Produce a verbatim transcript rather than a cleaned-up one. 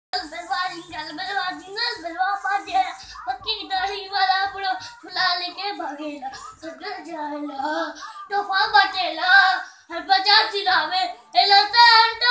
बलवा जिंगल बलवा जिंगल बलवा पाजेला पक्की दाढ़ी वाला बुढ़ो फुला लेके भागेला सगर जाएला तोहफा बाटेला हर बाजार जिलावे एला सेंट